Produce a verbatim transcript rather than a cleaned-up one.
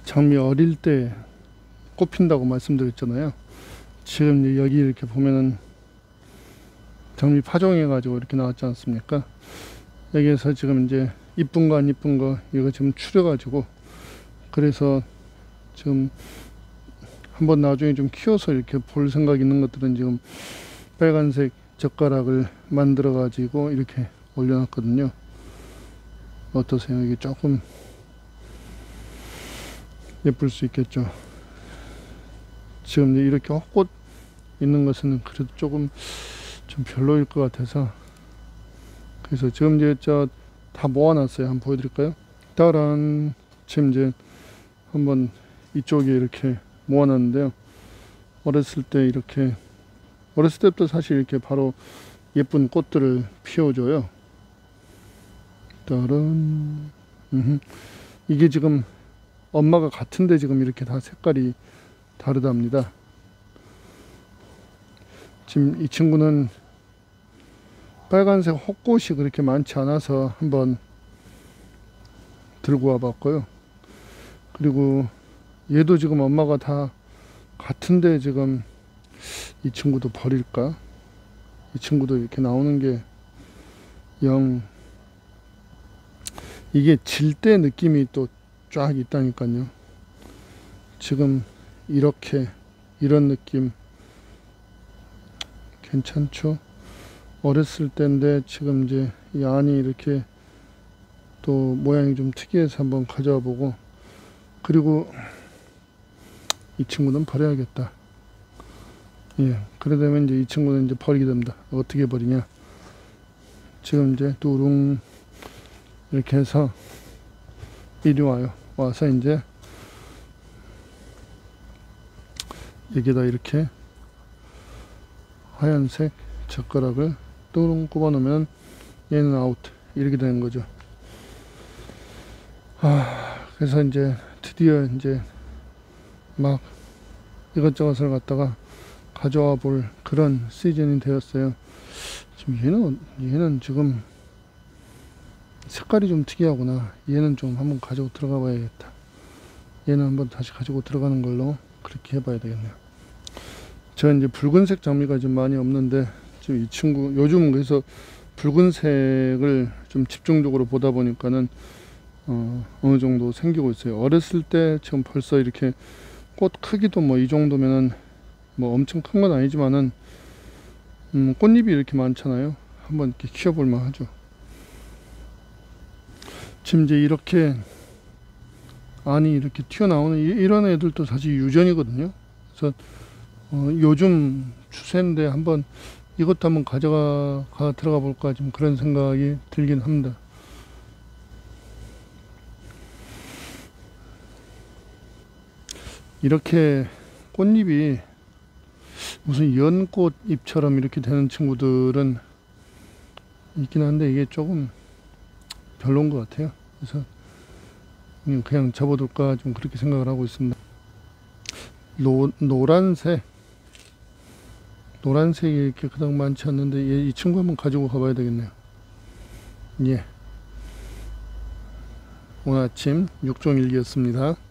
장미 어릴 때 꽃핀다고 말씀드렸잖아요. 지금 여기 이렇게 보면은 장미 파종해 가지고 이렇게 나왔지 않습니까? 여기에서 지금 이제 이쁜 거 안 이쁜 거 이거 지금 추려 가지고, 그래서 지금 한번 나중에 좀 키워서 이렇게 볼 생각 있는 것들은 지금 빨간색 젓가락을 만들어 가지고 이렇게 올려놨거든요. 어떠세요? 이게 조금 예쁠 수 있겠죠. 지금 이렇게 헛꽃 있는 것은 그래도 조금 좀 별로일 것 같아서, 그래서 지금 이제 저 다 모아놨어요. 한번 보여드릴까요? 따란, 지금 이제 한번 이쪽에 이렇게 모아놨는데요. 어렸을 때 이렇게, 어렸을 때부터 사실 이렇게 바로 예쁜 꽃들을 피워줘요. 따란, 음흠. 이게 지금 엄마가 같은데 지금 이렇게 다 색깔이 다르답니다. 지금 이 친구는 빨간색 헛꽃이 그렇게 많지 않아서 한번 들고 와 봤고요. 그리고 얘도 지금 엄마가 다 같은데 지금 이 친구도 버릴까? 이 친구도 이렇게 나오는 게 영, 이게 질 때 느낌이 또 쫙 있다니까요. 지금 이렇게 이런 느낌 괜찮죠? 어렸을 때인데 지금 이제 이 안이 이렇게 또 모양이 좀 특이해서 한번 가져와 보고, 그리고 이 친구는 버려야겠다. 예, 그래 되면 이제 이 친구는 이제 버리게 됩니다. 어떻게 버리냐? 지금 이제 뚜룽 이렇게 해서 이리 와요. 와서 이제 여기다 이렇게 하얀색 젓가락을 뚜룽 꼽아 놓으면 얘는 아웃, 이렇게 되는 거죠. 아, 그래서 이제 드디어 이제 막 이것저것을 갖다가 가져와 볼 그런 시즌이 되었어요. 지금 얘는 얘는 지금 색깔이 좀 특이하구나. 얘는 좀 한번 가지고 들어가 봐야겠다. 얘는 한번 다시 가지고 들어가는 걸로 그렇게 해봐야 되겠네요. 제가 이제 붉은색 장미가 좀 많이 없는데, 지금 이 친구 요즘 그래서 붉은색을 좀 집중적으로 보다 보니까는 어, 어느 정도 생기고 있어요. 어렸을 때 지금 벌써 이렇게 꽃 크기도 뭐 이 정도면은 뭐 엄청 큰 건 아니지만은 음, 꽃잎이 이렇게 많잖아요. 한번 이렇게 키워볼 만하죠. 지금 이제 이렇게 안이 이렇게 튀어나오는 이런 애들도 사실 유전이거든요. 그래서 어, 요즘 추세인데 한번 이것도 한번 가져가 가 들어가 볼까, 좀 그런 생각이 들긴 합니다. 이렇게 꽃잎이 무슨 연꽃 잎처럼 이렇게 되는 친구들은 있긴 한데 이게 조금 별로인 것 같아요. 그래서 그냥 접어둘까 좀 그렇게 생각을 하고 있습니다. 노, 노란색 노란색이 이렇게 그닥 많지 않는데 얘, 이 친구 한번 가지고 가봐야 되겠네요. 예, 오늘 아침 육종일기였습니다.